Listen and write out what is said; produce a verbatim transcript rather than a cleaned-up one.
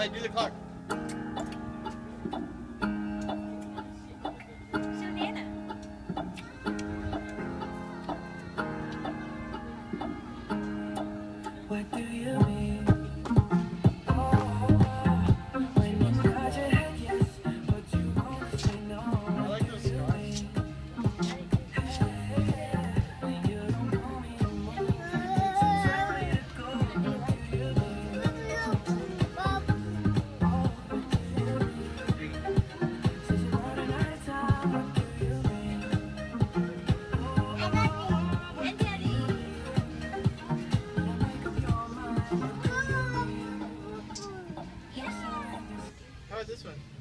Alright, do the clock. So Nana. What do you mean? Oh, when you nod your head yes, but you won't say no. I like those scars. When you don't know me anymore, so tell me to go. What do you mean? Oh, what do you mean? Since you're running out of time, what do you mean? And Daddy. Make up your mind. What do you mean? Yes. How about this one?